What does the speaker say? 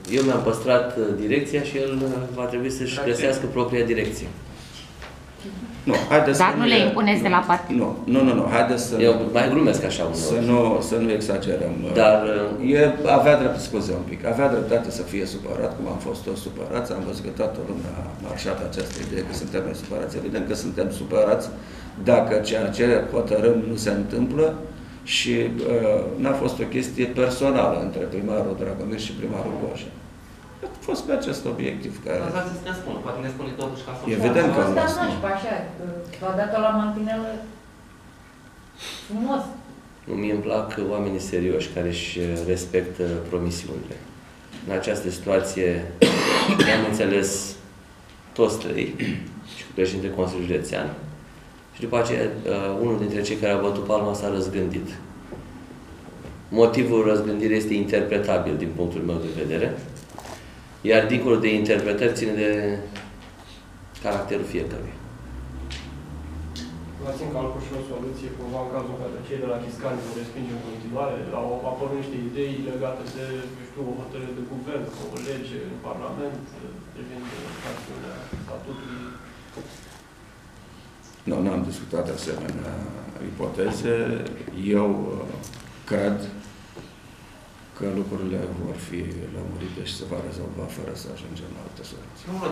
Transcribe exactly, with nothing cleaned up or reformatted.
Eu mi-am păstrat direcția și el va trebui să-și găsească propria direcție. Nu, haideți Dar să nu le impuneți de la partid. Nu, nu, nu, nu. Haideți să... Eu mai glumesc așa uneori. Să nu, să nu exagerăm. Dar... E, avea drept, scuze un pic, avea dreptate să fie supărat, cum am fost toți supărați. Am văzut că toată lumea a marșat această idee că suntem noi supărați. Evident că suntem supărați dacă ceea ce hotărâm nu se întâmplă și uh, n-a fost o chestie personală între primarul Dragomir și primarul Goja. A fost pe acest obiectiv care... Dar să ne spună, poate ne spune totuși că a fost... Evident că nu. Asta nu, așa, v-a dat-o la mantinelă frumos. Mie îmi plac oamenii serioși care își respectă promisiunile. În această situație ne-am înțeles toți trei și cu președintele Consiliului Județean și după aceea unul dintre cei care a bătut palma s-a răzgândit. Motivul răzgândirii este interpretabil din punctul meu de vedere, iar dincolo de interpretări ține de caracterul fiecăruia. Luați în calcul și o soluție, cumva, în cazul în care cei de la Chiscani vor respinge în continuare, au apărut niște idei legate de, eu știu, o hotărâre de guvern, o lege în Parlament, privind acțiunea statutului. Nu, n-am discutat asemenea ipoteze. Eu cred că lucrurile vor fi lămurite și se va rezolva fără să ajungem la alte soluții.